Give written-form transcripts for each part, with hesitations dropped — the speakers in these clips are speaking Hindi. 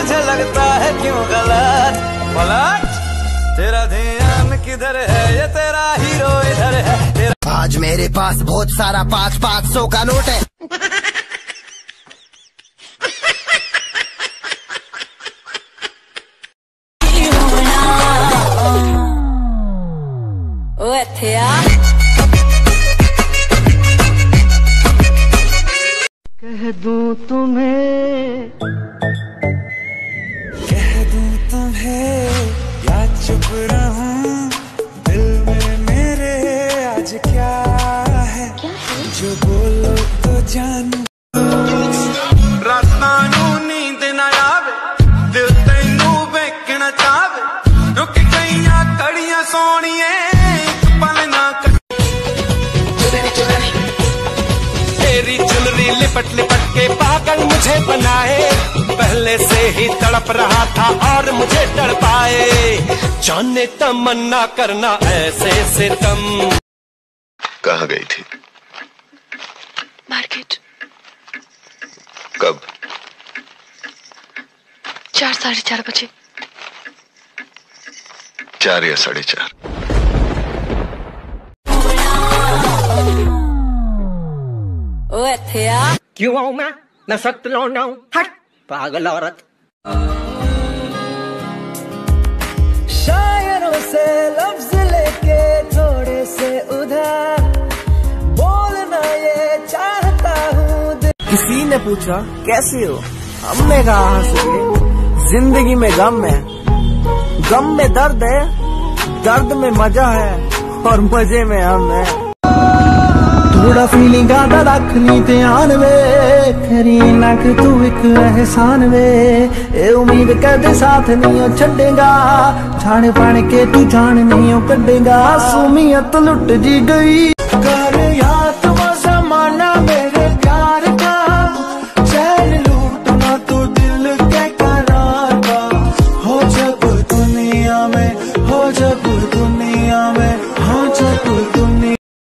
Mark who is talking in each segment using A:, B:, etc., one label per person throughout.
A: मुझे लगता है क्यों गलत। पलट तेरा ध्यान किधर है, ये तेरा हीरो इधर है।
B: आज मेरे पास बहुत सारा 500 का नोट है।
A: कह दूं तुम्हें, कह दूं तुम्हें या चुप रहूं, दिल में मेरे आज क्या है, जो बोलो तो जानू। रातां नूं नींद ना आवे, दिल तैनू वेखना चाहे, रुक गईयां घड़ियां सोहणिए एक पल ना। तेरी चुनरी लिपट लिपट के पागल मुझे बनाए, पहले से ही तड़प रहा था और मुझे तड़पाए, जाने तमन्ना करना ऐसे सितम।
C: कहाँ गई थी?
D: मार्केट।
C: कब?
D: 4 साढ़े 4 बजे।
C: 4 या 4:30।
E: क्यों आऊं मैं सख्त लौंडा हूं, हट पागल औरत।
A: शायरों से लफ्ज लेके थोड़े से उधार, बोलना ये चाहता हूँ। किसी ने पूछा कैसे हो, हमने कहा हंस जिंदगी में गम है, गम में दर्द है, दर्द में मजा है और मजे में हम है। थोड़ा फीलिंग आदा रखनी ध्यान वे, खरी नक तू एक एहसान वे, ए उम्मीद कहते साथ नहीं छड़ेगा, छाण पाण के तू जान नहीं कटेगा, सुमियत लुट जी गई। कर याद वो जमाना मेरे प्यार का, चैन लूटना तू दिल के करार का, हो जब दुनिया में, हो जब दुनिया में, हो जब दुनिया।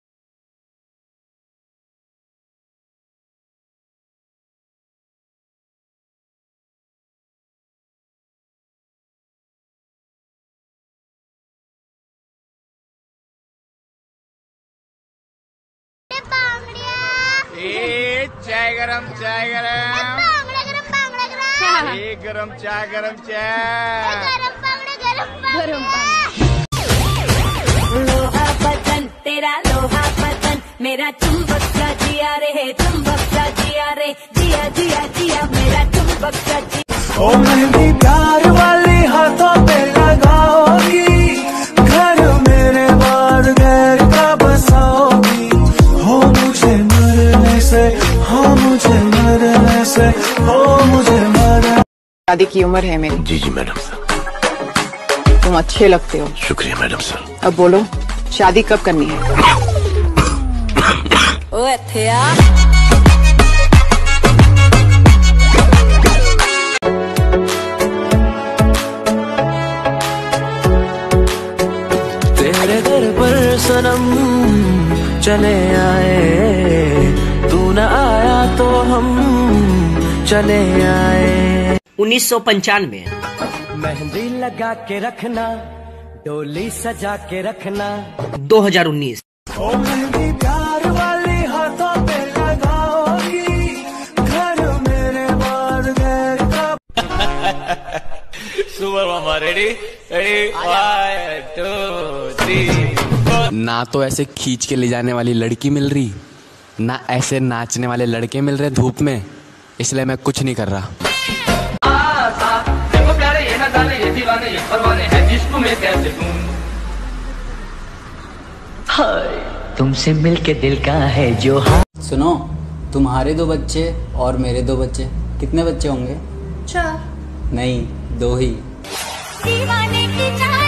A: चाय गरम, चाय गरम, गरम चाय, गरम चाय, गरम
F: लोहा बदन तेरा, लोहा बदन मेरा, चुंबक सा जिया रे, चुंबक सा जिया रे, जिया जिया जिया मेरा चुंबक सा जिया।
A: ओ मेहंदी प्यार वाली हाथों पे लगाओगी, घर मेरे बाद गैर का बसाओगी, हो मुझे मरने से, हो मुझे मरने से, हो मुझे मरने।
G: शादी की उम्र है मेरी।
C: जी मैडम सर।
G: तुम अच्छे लगते हो।
C: शुक्रिया मैडम सर।
G: अब बोलो शादी कब करनी है?
A: तेरे दर पर सनम चले आए, तू न आया तो हम चले आए।
E: 1995।
A: मेहंदी लगा के रखना, डोली सजा के रखना।
E: 2019।
A: ओ मेहंदी प्यार वाली हाथों पे लगाओगी, घर मेरे बाद गैर का। सुपर मामा रेडी, रेडी 1 2 3।
H: ना तो ऐसे खींच के ले जाने वाली लड़की मिल रही, ना ऐसे नाचने वाले लड़के मिल रहे धूप में, इसलिए मैं कुछ नहीं कर रहा।
I: तुमसे मिलके दिल का है जो।
J: सुनो, तुम्हारे 2 बच्चे और मेरे 2 बच्चे, कितने बच्चे होंगे?
F: 4।
J: नहीं, 2 ही।
F: दीवाने की